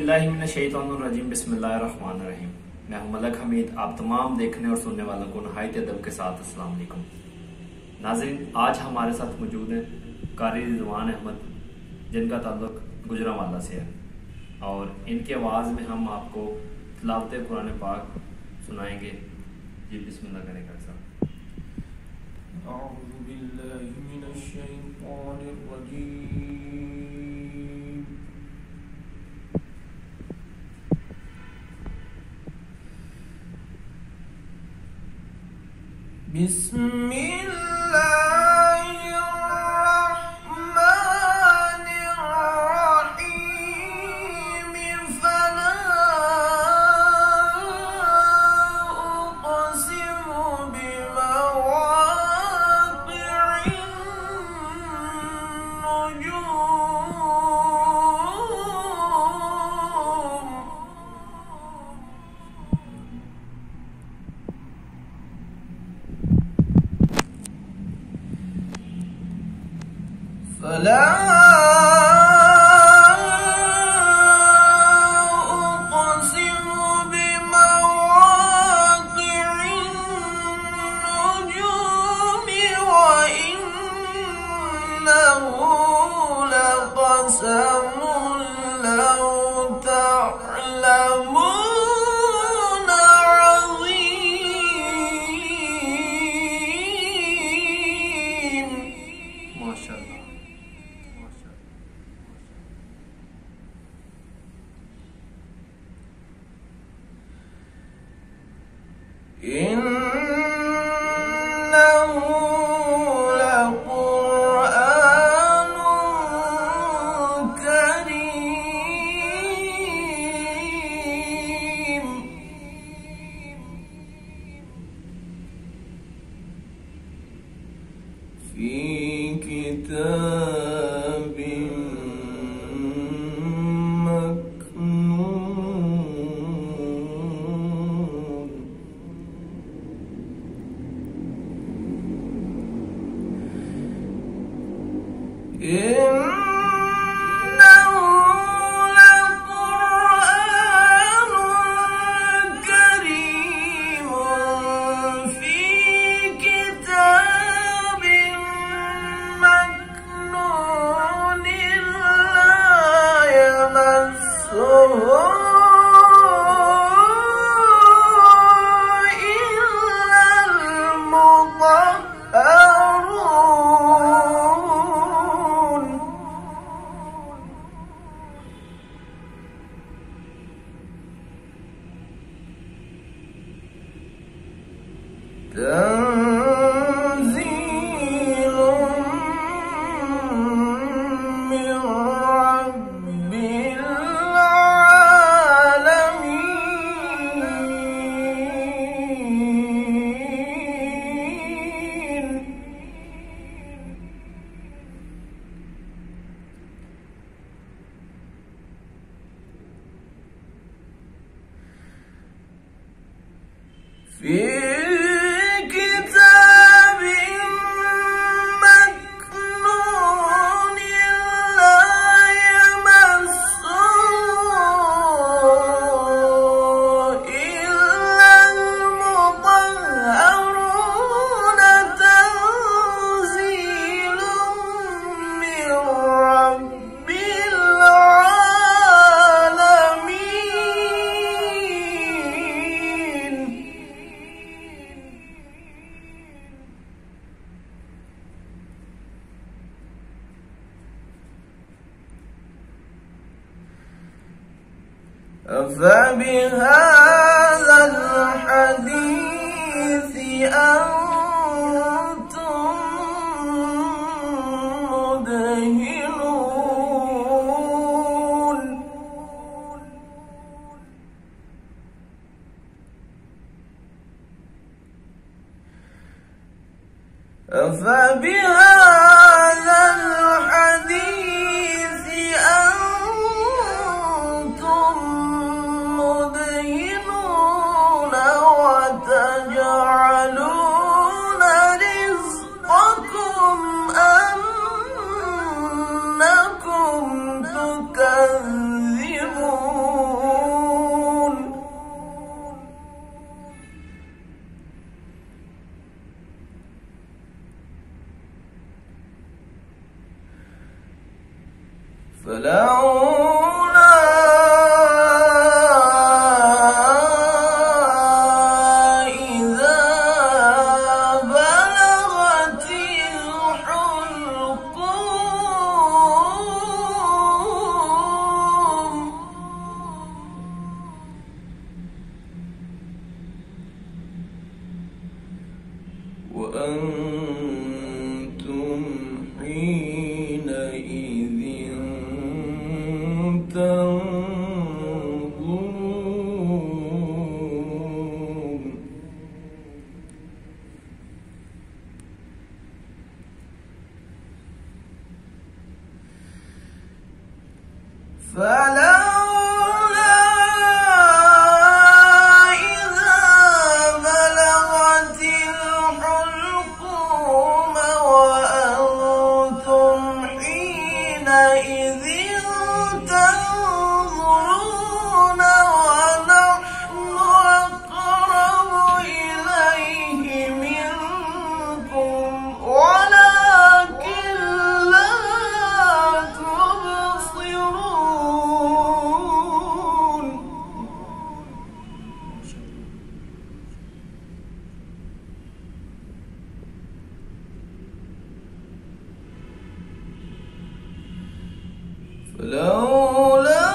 औज़ुबिल्लाहिमिनश्शैतानिर्रजीम बिस्मिल्लाहिर्रहमानिर्रहीम। मैं हूं मलक हमीद। आप तमाम देखने और सुनने वालों को नहायत अदब के साथ अस्सलाम वालेकुम। नाज़रीन, आज हमारे साथ मौजूद हैं कारी रिजवान अहमद, जिनका ताल्लुक गुजरांवाला से है, और इनकी आवाज़ में हम आपको तिलावत कुरान पाक सुनाएंगे। जी बिस्मिल्लाह करें कारी साहब। बिस्मिल्लाहिर्रहमानिर्रहीम। फला उक़सिमु बिमवाक़िअन नुजूम। फला उक़सिमु बिमवाक़िअन नुजूम व इन्नहु लक़समुन लौ तअलमून अज़ीम। माशाल्लाह। इन्नहु लक़ुरआनुन करीम। फ़ी किताबिन मकनून। इन्नहु लक़ुरआनुन करीमुन फ़ी किताबिन मकनून ला यमस्सुहु इल्लल मुतहहरून। तंज़ीलुम मिन रब्बिल आलमीन। फ़ी किताबिन मकनून ला यमस्सुहु इल्लल मुतहहरून। तंज़ीलुम मिन रब्बिल आलमीन। أفبهذا الحديث أنتم مدهنون؟ أفبهذا الحديث أنتم مدهنون وتجعلون رزقكم أنكم تكذبون. وأنتم حينئذ تنظرون فلولا إذا بلغت الحلقوم وأنتم حينئذ تنظرون ونحن أقرب إليه منكم ولكن لا تبصرون فلولا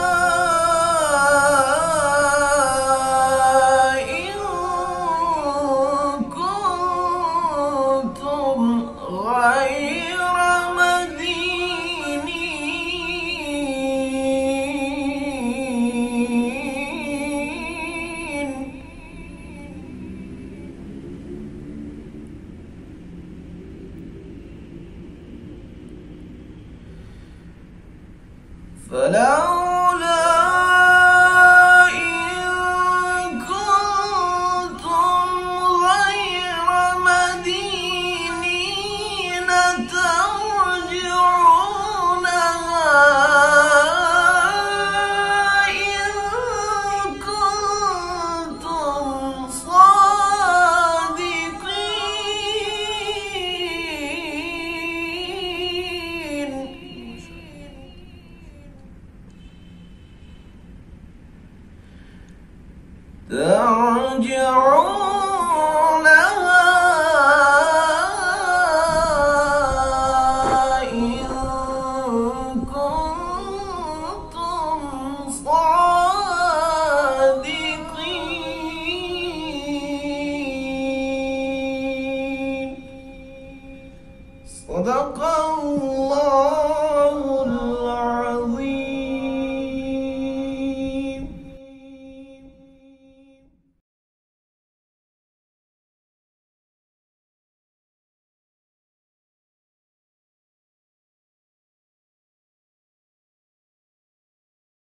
إن كنتم غير مدينين فلولا إن كنتم غير مدينين ترجعونها إن كنتم صادقين ترجعون